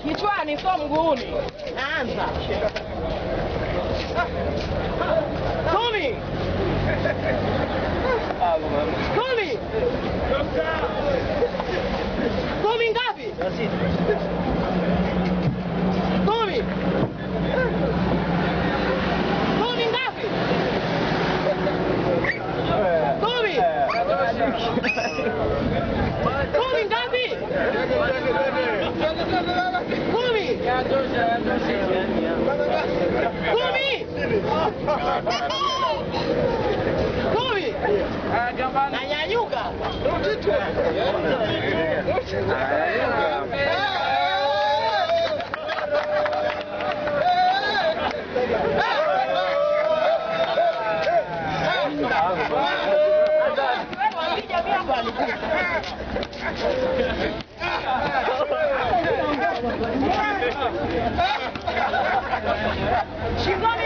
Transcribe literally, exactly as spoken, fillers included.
Kichwani sio mguuni. Anza. Kumi. Kumi. Kumi ngapi? Kumi. Kumi ngapi? Kumi. Kumi ngapi? Kumi. Kumi. Kumi. Nanyanyuka. She's